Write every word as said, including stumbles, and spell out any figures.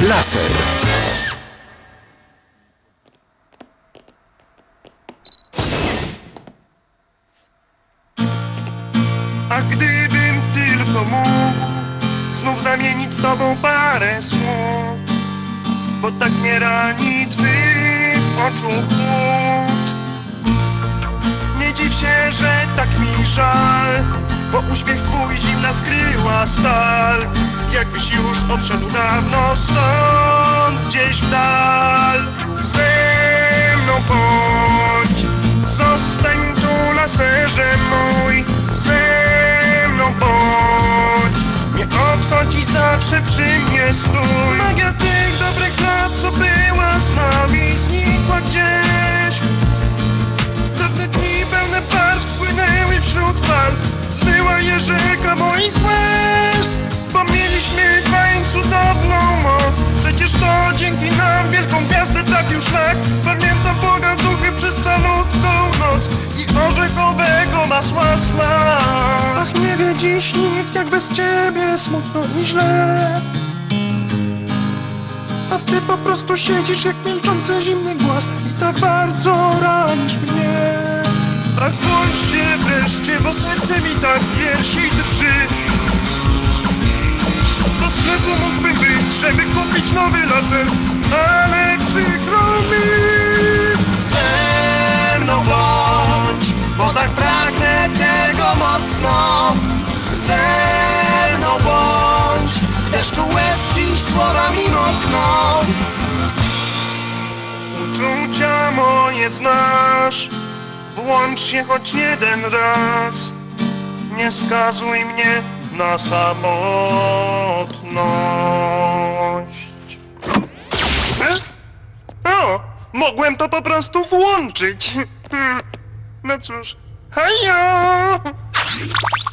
Laser. A gdybym tylko mógł znów zamienić z tobą parę słów, bo tak mnie rani twych oczu chłód. Nie dziw się, że tak mi żal, bo uśmiech twój zimna skryła stal. Jakbyś już odszedł dawno stąd, gdzieś w dal. Ze mną bądź, zostań tu, laserze mój. Ze mną bądź, nie odchodź i zawsze przy mnie stój. Magia tych dobrych lat, co była z nami, znikła gdzieś. Dawne dni pełne barw spłynęły wśród fal. Zmyła je rzeka moich łez, bo mieliśmy dwaj cudowną moc. Przecież to dzięki nam wielką gwiazdę trafił szlak. Pamiętam Boga duchy przez calutką noc i orzechowego masła smak. Ach, nie wie dziś nikt, jak bez ciebie smutno i źle. A ty po prostu siedzisz jak milczący zimny głaz i tak bardzo ranisz mnie. Ach, bądź się wreszcie, bo serce mi tak w piersi drży. Do sklepu mógłbym być, żeby kupić nowy laser, ale przykro mi. Ze mną bądź, bo tak pragnę tego mocno. Ze mną bądź, w deszczu łez dziś słowami mokną. Uczucia moje znasz, włącz się choć jeden raz. Nie skazuj mnie na samotność. O, mogłem to po prostu włączyć. No cóż, hajo!